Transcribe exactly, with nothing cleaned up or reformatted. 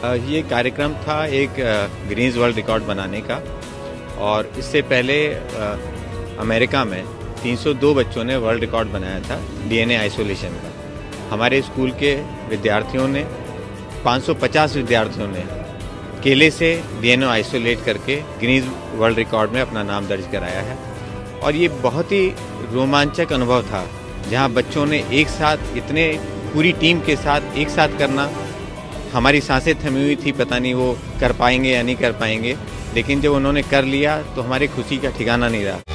ये कार्यक्रम था एक गिनीज वर्ल्ड रिकॉर्ड बनाने का, और इससे पहले अमेरिका में तीन सौ दो बच्चों ने वर्ल्ड रिकॉर्ड बनाया था डीएनए आइसोलेशन का। हमारे स्कूल के विद्यार्थियों ने पाँच सौ पचास विद्यार्थियों ने केले से डीएनए आइसोलेट करके गिनीज वर्ल्ड रिकॉर्ड में अपना नाम दर्ज कराया है। और ये बहुत ही रोमांचक अनुभव था, जहाँ बच्चों ने एक साथ इतने पूरी टीम के साथ एक साथ करना, हमारी सांसें थमी हुई थी, पता नहीं वो कर पाएंगे या नहीं कर पाएंगे, लेकिन जब उन्होंने कर लिया तो हमारी खुशी का ठिकाना नहीं रहा।